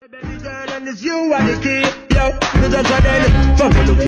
baby girl, and it's you and the key, yo. You just a then, fuck